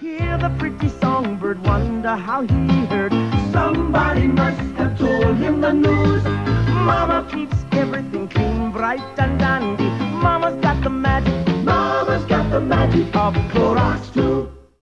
Hear the pretty songbird, wonder how he heard. Somebody must have told him the news. Mama keeps everything clean, bright and dandy. Mama's got the magic. Mama's got the magic of Clorox too.